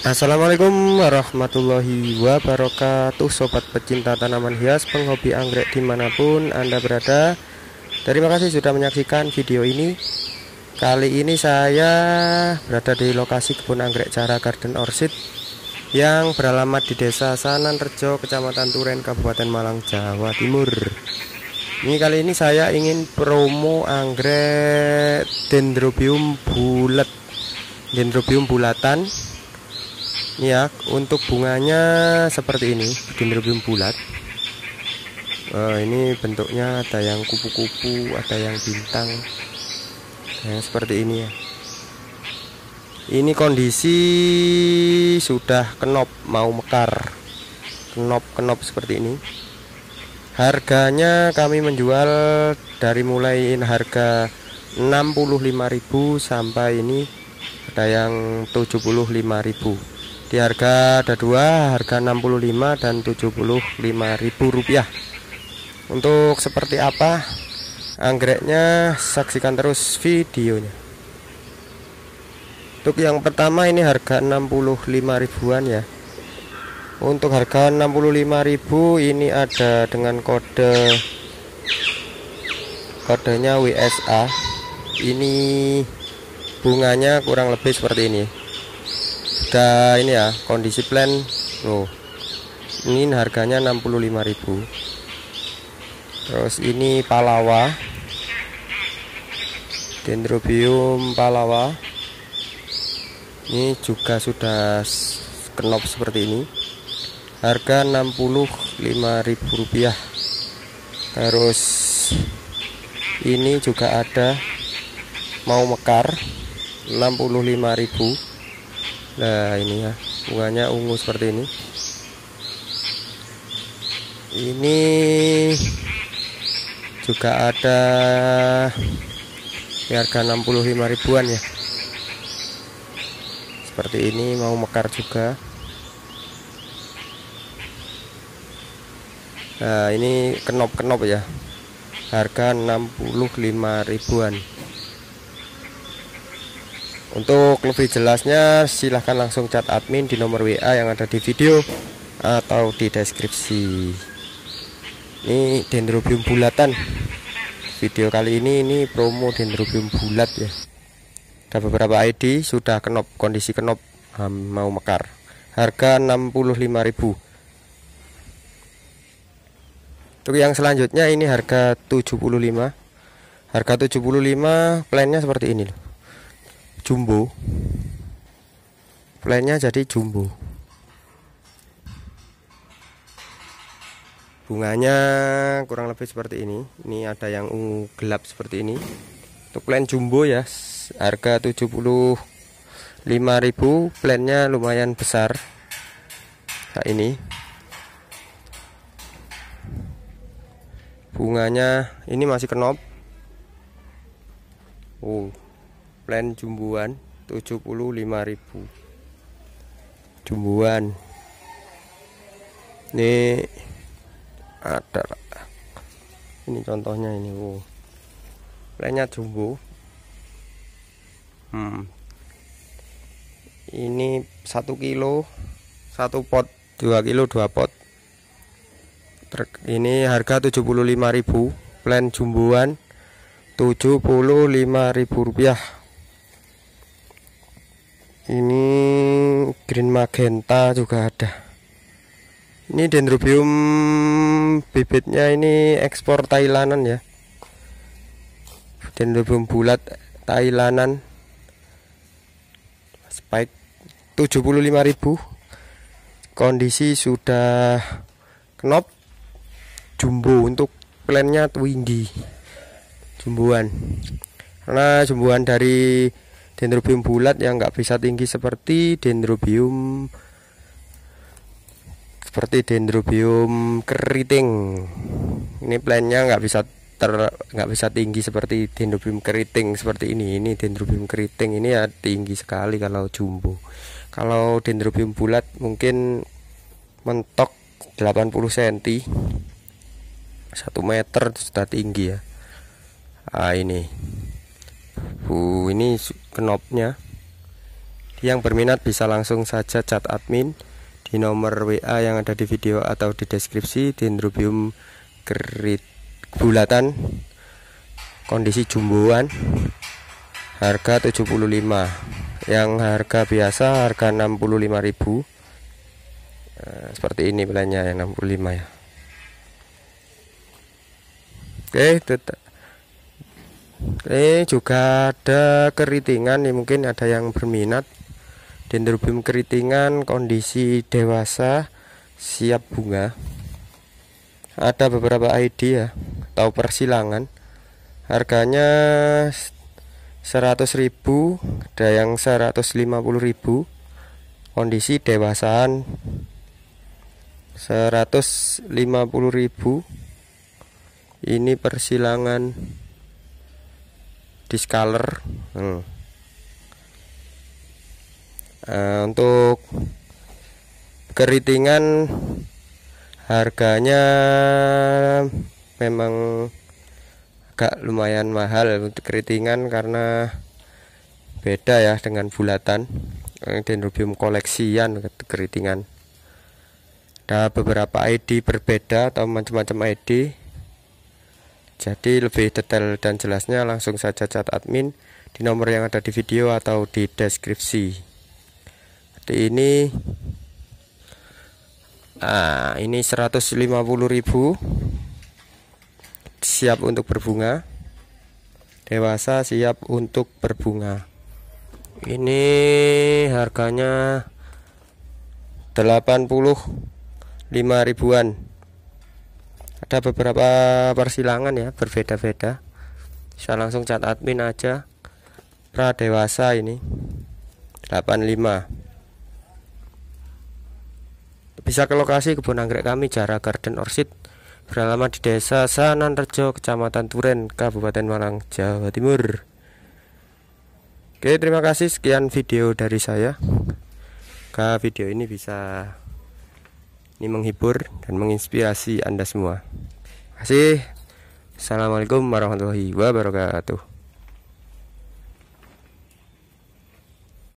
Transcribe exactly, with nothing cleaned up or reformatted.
Assalamualaikum warahmatullahi wabarakatuh, sobat pecinta tanaman hias, penghobi anggrek dimanapun Anda berada. Terima kasih sudah menyaksikan video ini. Kali ini saya berada di lokasi kebun anggrek Cara Garden Orchid yang beralamat di Desa Sananrejo, Kecamatan Turen, Kabupaten Malang, Jawa Timur. Ini kali ini saya ingin promo anggrek dendrobium bulat, dendrobium bulatan. Ini ya, untuk bunganya seperti ini, dendrobium bulat. Nah, ini bentuknya ada yang kupu-kupu, ada yang bintang, yang seperti ini ya. Ini kondisi sudah kenop, mau mekar, kenop-kenop seperti ini. Harganya kami menjual dari mulai harga enam puluh lima ribu sampai ini ada yang tujuh puluh lima ribu. Di harga ada dua, harga enam puluh lima dan tujuh puluh lima ribu rupiah. Untuk seperti apa anggreknya, saksikan terus videonya. Untuk yang pertama ini harga enam puluh lima ribuan ya. Untuk harga enam puluh lima ribu ini ada dengan kode kodenya W S A. Ini bunganya kurang lebih seperti ini. Sudah ini ya, kondisi plan loh. Ini harganya enam puluh lima ribu. Terus ini palawa, dendrobium palawa. Ini juga sudah kenop seperti ini. Harga enam puluh lima ribu rupiah. Terus ini juga ada mau mekar enam puluh lima ribu. Nah ini ya, bunganya ungu seperti ini. Ini juga ada di harga enam puluh lima ribuan ya. Seperti ini mau mekar juga. Nah ini kenop-kenop ya, harga enam puluh lima ribuan. Untuk lebih jelasnya silahkan langsung chat admin di nomor W A yang ada di video atau di deskripsi. Ini dendrobium bulatan. Video kali ini ini promo dendrobium bulat ya. Ada beberapa I D sudah kenop, kondisi kenop, mau mekar. Harga enam puluh lima ribu. Untuk yang selanjutnya ini harga tujuh puluh lima. Harga tujuh puluh lima, plannya seperti ini loh. Jumbo, plannya jadi jumbo. Bunganya kurang lebih seperti ini. Ini ada yang ungu gelap seperti ini. Untuk plan jumbo ya, harga tujuh puluh lima ribu. Plannya lumayan besar. Nah ini bunganya ini masih kenop. Oh, plan jumbuan tujuh puluh lima ribu. Jumbuan ini ada, ini contohnya ini. Oh, plannya jumbo. hmm. Ini satu kilo satu pot, dua kilo dua pot. Ini harga tujuh puluh lima ribu. Plan jumbuan tujuh puluh lima ribu rupiah. Ini green magenta juga ada. Ini dendrobium bibitnya ini ekspor Thailandan ya. Dendrobium bulat Thailandan. Spike tujuh puluh lima ribu. Kondisi sudah kenop. Jumbo. Untuk plannya tinggi, jumbuan. Karena jumbuan dari dendrobium bulat yang nggak bisa tinggi seperti dendrobium seperti dendrobium keriting. Ini plannya nggak bisa ter nggak bisa tinggi seperti dendrobium keriting seperti ini. Ini dendrobium keriting ini ya tinggi sekali kalau jumbo. Kalau dendrobium bulat mungkin mentok delapan puluh sentimeter, satu meter sudah tinggi ya. Ah ini. Uh, ini kenopnya. Yang berminat bisa langsung saja chat admin di nomor W A yang ada di video atau di deskripsi. Dendrobium kerit bulatan kondisi jumboan, harga tujuh puluh lima. Yang harga biasa harga enam puluh lima ribu. Nah, seperti ini belannya yang enam puluh lima ya. Oke, tetap. Ini juga ada keritingan nih, mungkin ada yang berminat. Dendrobium keritingan kondisi dewasa, siap bunga. Ada beberapa I D ya, atau persilangan. Harganya seratus ribu, ada yang seratus lima puluh ribu. Kondisi dewasaan seratus lima puluh ribu. Ini persilangan discolor. hmm. uh, Untuk keritingan harganya memang agak lumayan mahal untuk keritingan karena beda ya dengan bulatan. Dendrobium koleksian keritingan. Ada beberapa I D berbeda atau macam-macam I D. Jadi lebih detail dan jelasnya langsung saja chat admin di nomor yang ada di video atau di deskripsi. Jadi ini ah, ini seratus lima puluh ribu, siap untuk berbunga. Dewasa, siap untuk berbunga. Ini harganya delapan puluh lima ribuan. Ada beberapa persilangan ya, berbeda-beda. Bisa langsung chat admin aja. Pra dewasa ini delapan puluh lima. Bisa ke lokasi kebun anggrek kami, Jara Garden Orchid, beralamat di Desa Sananrejo, Kecamatan Turen, Kabupaten Malang, Jawa Timur. Oke, terima kasih. Sekian video dari saya. Semoga video ini bisa ini menghibur dan menginspirasi Anda semua. Terima kasih. Assalamualaikum warahmatullahi wabarakatuh.